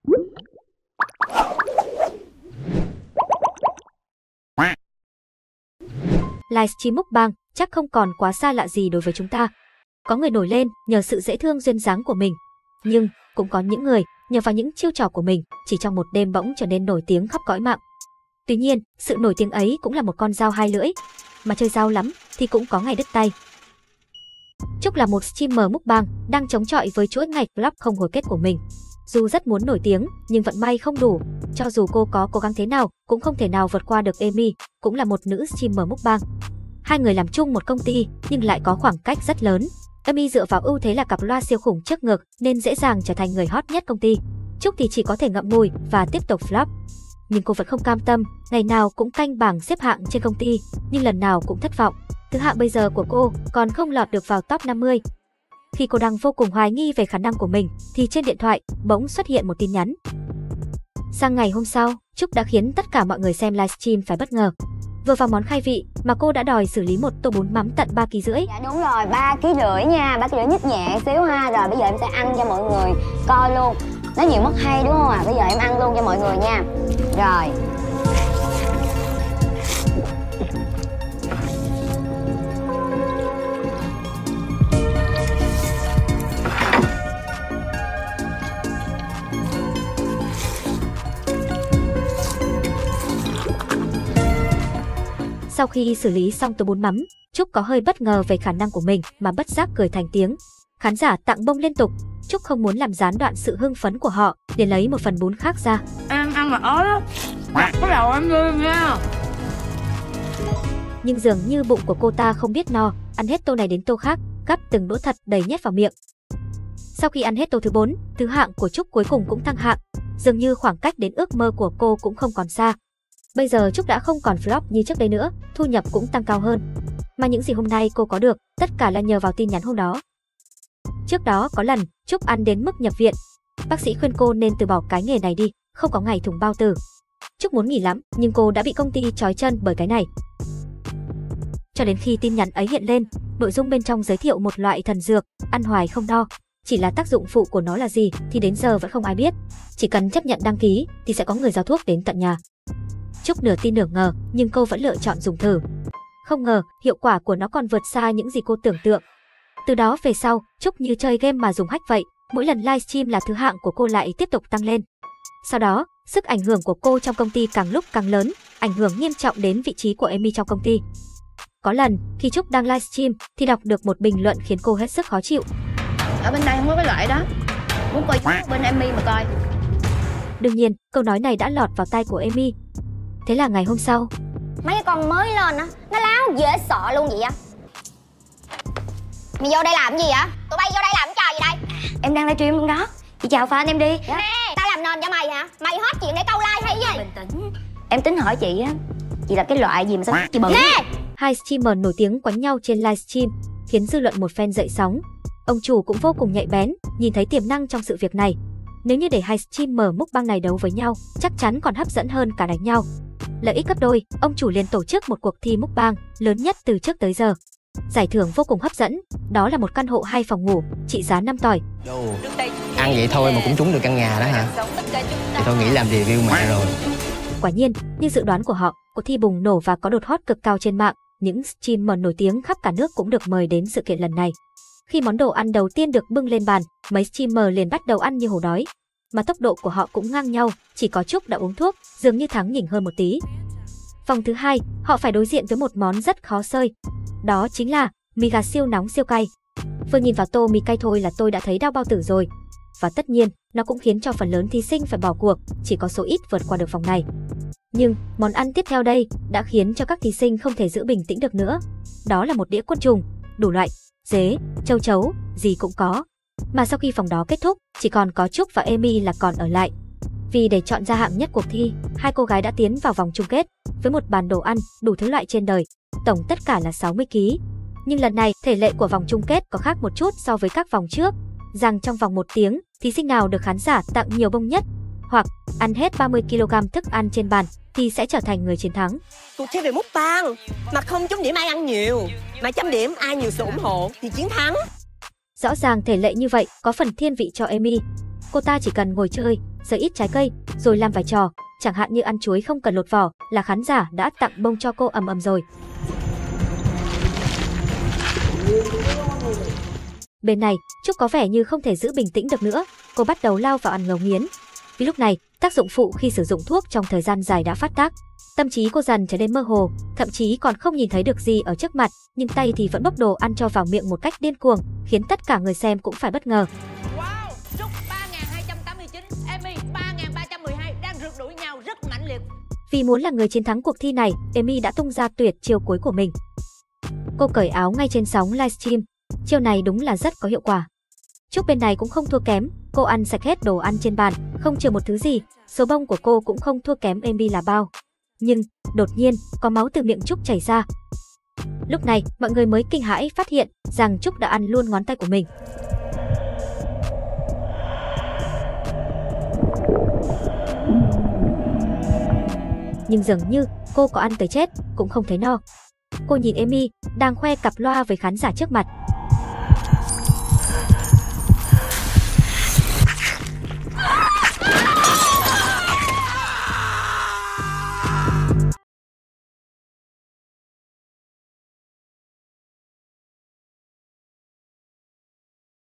Livestream mukbang chắc không còn quá xa lạ gì đối với chúng ta. Có người nổi lên nhờ sự dễ thương duyên dáng của mình, nhưng cũng có những người nhờ vào những chiêu trò của mình chỉ trong một đêm bỗng trở nên nổi tiếng khắp cõi mạng. Tuy nhiên, sự nổi tiếng ấy cũng là một con dao hai lưỡi, mà chơi dao lắm thì cũng có ngày đứt tay. Trúc là một streamer mukbang đang chống chọi với chuỗi ngày vlog không hồi kết của mình. Dù rất muốn nổi tiếng nhưng vận may không đủ, cho dù cô có cố gắng thế nào cũng không thể nào vượt qua được Amy, cũng là một nữ streamer mukbang. Hai người làm chung một công ty nhưng lại có khoảng cách rất lớn. Amy dựa vào ưu thế là cặp loa siêu khủng trước ngực nên dễ dàng trở thành người hot nhất công ty. Trúc thì chỉ có thể ngậm ngùi và tiếp tục vlog. Nhưng cô vẫn không cam tâm, ngày nào cũng canh bảng xếp hạng trên công ty, nhưng lần nào cũng thất vọng. Thứ hạng bây giờ của cô còn không lọt được vào top 50. Khi cô đang vô cùng hoài nghi về khả năng của mình, thì trên điện thoại bỗng xuất hiện một tin nhắn. Sang ngày hôm sau, Trúc đã khiến tất cả mọi người xem livestream phải bất ngờ. Vừa vào món khai vị mà cô đã đòi xử lý một tô bún mắm tận 3,5 kg. Dạ đúng rồi, 3,5 kg nha, 3,5 kg nhích nhẹ xíu ha. Rồi bây giờ em sẽ ăn cho mọi người coi luôn. Nó nhiều mất hay đúng không ạ? Bây giờ em ăn luôn cho mọi người nha. Rồi. Sau khi xử lý xong tô bún mắm, Trúc có hơi bất ngờ về khả năng của mình mà bất giác cười thành tiếng. Khán giả tặng bông liên tục. Trúc không muốn làm gián đoạn sự hưng phấn của họ, để lấy một phần bún khác ra. Em ăn mà ớt á, bắt đầu em đi nha. Nhưng dường như bụng của cô ta không biết no, ăn hết tô này đến tô khác, gắp từng đũa thật đầy nhét vào miệng. Sau khi ăn hết tô thứ 4, thứ hạng của Trúc cuối cùng cũng thăng hạng. Dường như khoảng cách đến ước mơ của cô cũng không còn xa. Bây giờ Trúc đã không còn flop như trước đây nữa, thu nhập cũng tăng cao hơn. Mà những gì hôm nay cô có được, tất cả là nhờ vào tin nhắn hôm đó. Trước đó có lần, Trúc ăn đến mức nhập viện. Bác sĩ khuyên cô nên từ bỏ cái nghề này đi, không có ngày thủng bao tử. Trúc muốn nghỉ lắm, nhưng cô đã bị công ty trói chân bởi cái này. Cho đến khi tin nhắn ấy hiện lên, nội dung bên trong giới thiệu một loại thần dược, ăn hoài không no. Chỉ là tác dụng phụ của nó là gì thì đến giờ vẫn không ai biết. Chỉ cần chấp nhận đăng ký thì sẽ có người giao thuốc đến tận nhà. Trúc nửa tin nửa ngờ, nhưng cô vẫn lựa chọn dùng thử. Không ngờ, hiệu quả của nó còn vượt xa những gì cô tưởng tượng. Từ đó về sau, Trúc như chơi game mà dùng hack vậy, mỗi lần livestream là thứ hạng của cô lại tiếp tục tăng lên. Sau đó, sức ảnh hưởng của cô trong công ty càng lúc càng lớn, ảnh hưởng nghiêm trọng đến vị trí của Amy trong công ty. Có lần, khi Trúc đang livestream thì đọc được một bình luận khiến cô hết sức khó chịu. Ở bên đây không có cái loại đó, muốn coi bên Amy mà coi. Đương nhiên, câu nói này đã lọt vào tai của Amy. Thế là ngày hôm sau, mấy cái con mới lên á, nó láo dễ sợ luôn vậy á. Mày vô đây làm cái gì vậy? Tụi bay vô đây làm cái trò gì đây? Em đang livestream luôn đó. Chị chào fan em đi. Nè, tao làm nền cho mày hả? Mày hết chuyện để câu like hay gì? Bình tĩnh. Em tính hỏi chị á, chị là cái loại gì mà sao chị bự? Nè! Hai streamer nổi tiếng quánh nhau trên livestream, khiến dư luận một phen dậy sóng. Ông chủ cũng vô cùng nhạy bén, nhìn thấy tiềm năng trong sự việc này. Nếu như để hai streamer mukbang này đấu với nhau, chắc chắn còn hấp dẫn hơn cả đánh nhau. Lợi ích gấp đôi, ông chủ liền tổ chức một cuộc thi mukbang lớn nhất từ trước tới giờ. Giải thưởng vô cùng hấp dẫn, đó là một căn hộ 2 phòng ngủ, trị giá 5 tỏi. Ăn vậy thôi mà cũng trúng được căn nhà đó hả? Thì tôi nghĩ làm review mẹ rồi. Quả nhiên, như dự đoán của họ, cuộc thi bùng nổ và có đột hot cực cao trên mạng. Những streamer nổi tiếng khắp cả nước cũng được mời đến sự kiện lần này. Khi món đồ ăn đầu tiên được bưng lên bàn, mấy streamer liền bắt đầu ăn như hổ đói. Mà tốc độ của họ cũng ngang nhau, chỉ có Trúc đã uống thuốc, dường như thắng nhỉnh hơn một tí. Vòng thứ 2, họ phải đối diện với một món rất khó xơi. Đó chính là mì gà siêu nóng siêu cay. Vừa nhìn vào tô mì cay thôi là tôi đã thấy đau bao tử rồi. Và tất nhiên, nó cũng khiến cho phần lớn thí sinh phải bỏ cuộc, chỉ có số ít vượt qua được vòng này. Nhưng, món ăn tiếp theo đây đã khiến cho các thí sinh không thể giữ bình tĩnh được nữa. Đó là một đĩa côn trùng, đủ loại, dế, châu chấu, gì cũng có. Mà sau khi vòng đó kết thúc, chỉ còn có Trúc và Amy là còn ở lại. Vì để chọn ra hạng nhất cuộc thi, hai cô gái đã tiến vào vòng chung kết với một bàn đồ ăn đủ thứ loại trên đời, tổng tất cả là 60 kg. Nhưng lần này, thể lệ của vòng chung kết có khác một chút so với các vòng trước, rằng trong vòng 1 tiếng, thí sinh nào được khán giả tặng nhiều bông nhất, hoặc ăn hết 30 kg thức ăn trên bàn thì sẽ trở thành người chiến thắng. Cuộc thi về mukbang mà không chấm điểm ai ăn nhiều, mà chấm điểm ai nhiều sự ủng hộ thì chiến thắng. Rõ ràng thể lệ như vậy có phần thiên vị cho Amy. Cô ta chỉ cần ngồi chơi, giật ít trái cây, rồi làm vài trò, chẳng hạn như ăn chuối không cần lột vỏ, là khán giả đã tặng bông cho cô ầm ầm rồi. Bên này, Trúc có vẻ như không thể giữ bình tĩnh được nữa, cô bắt đầu lao vào ăn ngấu nghiến. Vì lúc này, tác dụng phụ khi sử dụng thuốc trong thời gian dài đã phát tác. Tâm trí cô dần trở nên mơ hồ, thậm chí còn không nhìn thấy được gì ở trước mặt, nhưng tay thì vẫn bốc đồ ăn cho vào miệng một cách điên cuồng, khiến tất cả người xem cũng phải bất ngờ. Wow, Trúc 3289, Amy 3312 đang rượt đuổi nhau rất mãnh liệt. Vì muốn là người chiến thắng cuộc thi này, Amy đã tung ra tuyệt chiêu cuối của mình. Cô cởi áo ngay trên sóng livestream. Chiêu này đúng là rất có hiệu quả. Trúc bên này cũng không thua kém, cô ăn sạch hết đồ ăn trên bàn, không chừa một thứ gì, số bông của cô cũng không thua kém Amy là bao. Nhưng, đột nhiên, có máu từ miệng Trúc chảy ra. Lúc này, mọi người mới kinh hãi phát hiện rằng Trúc đã ăn luôn ngón tay của mình. Nhưng dường như, cô có ăn tới chết, cũng không thấy no. Cô nhìn Amy, đang khoe cặp loa với khán giả trước mặt.